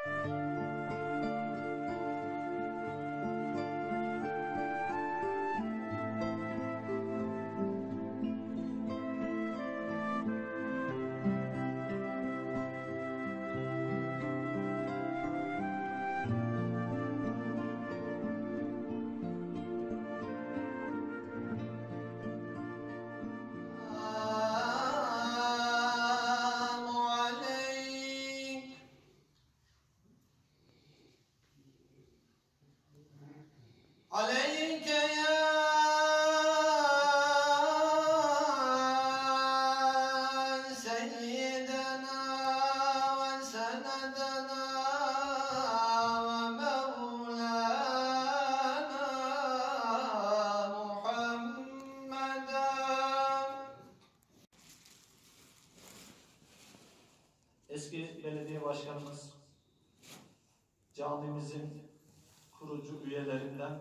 عليك يا سيدنا وسندنا ومولانا محمدا. Eski belediye başkanımız, camimizin kurucu üyelerinden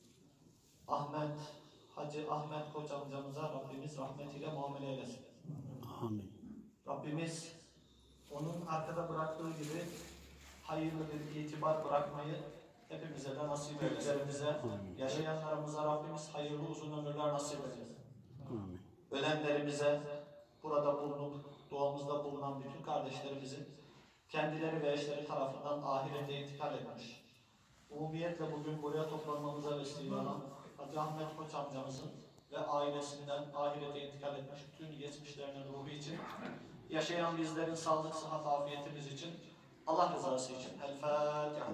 Hacı Ahmet Koç amcamıza Rabbimiz rahmetiyle muamele eylesin. Amin. Rabbimiz onun arkada bıraktığı gibi hayırlı bir itibar bırakmayı hepimize de nasip eylesin. Yaşayanlarımıza Rabbimiz hayırlı uzun ömürler nasip eylesin. Amin. Ölenlerimize, burada bulunup duamızda bulunan bütün kardeşlerimizin kendileri ve eşleri tarafından ahirete intikal etmiş. Umumiyetle bugün buraya toplanmamıza vesile olan Hacı Ahmet Koç amcamızın ve ailesinden ahirete intikal etmiş bütün geçmişlerinin ruhu için, yaşayan bizlerin sağlık, sıhhat, afiyetimiz için, Allah rızası için. El Fatiha.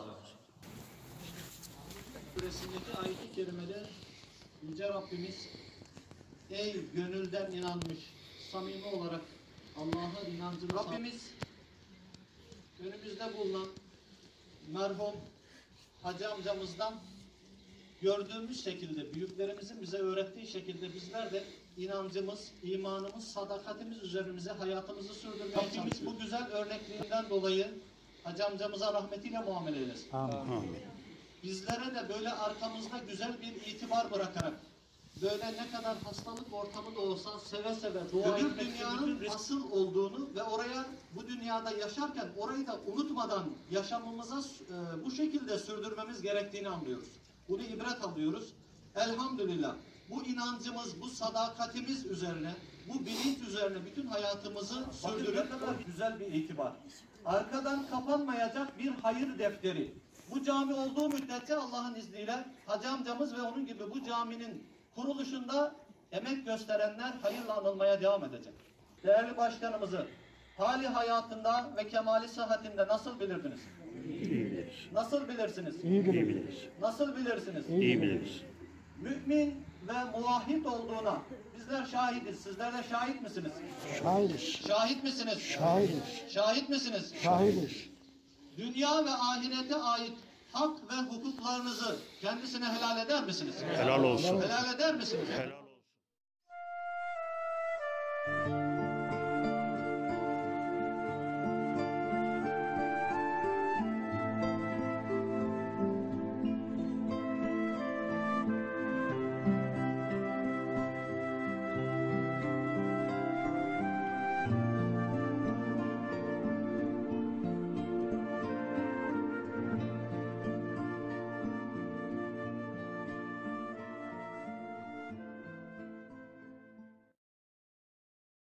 Suresindeki ayet-i kerimede Yüce Rabbimiz, ey gönülden inanmış, samimi olarak Allah'a inancını Rabbimiz önümüzde bulunan merhum Hacı amcamızdan gördüğümüz şekilde, büyüklerimizin bize öğrettiği şekilde bizler de inancımız, imanımız, sadakatimiz üzerimize hayatımızı sürdürmeye Rabbimiz bu güzel örnekliğinden dolayı Hacı amcamıza rahmetiyle muamele eylesin. Amin. Bizlere de böyle arkamızda güzel bir itibar bırakarak, böyle ne kadar hastalık ortamı da olsa seve seve dua etmek, dünyanın asıl olduğunu ve oraya bu dünyada yaşarken orayı da unutmadan yaşamımıza bu şekilde sürdürmemiz gerektiğini anlıyoruz. Bunu ibret alıyoruz. Elhamdülillah bu inancımız, bu sadakatimiz üzerine, bu bilinç üzerine bütün hayatımızı sürdürüp güzel bir itibar. Arkadan kapanmayacak bir hayır defteri. Bu cami olduğu müddetçe Allah'ın izniyle Hacı amcamız ve onun gibi bu caminin kuruluşunda emek gösterenler hayırla anılmaya devam edecek. Değerli başkanımızı hali hayatında ve kemali sıhhatinde nasıl bilirdiniz? İyi biliriz. Nasıl bilirsiniz? İyi biliriz. Nasıl bilirsiniz? İyi biliriz. Mümin ve muvahhid olduğuna bizler şahidiz. Sizler de şahit misiniz? Şahidiz. Şahit misiniz? Şahidiz. Şahit misiniz? Şahidiz. Dünya ve ahirete ait hak ve hukuklarınızı kendisine helal eder misiniz? Helal olsun. Helal eder misiniz? Helal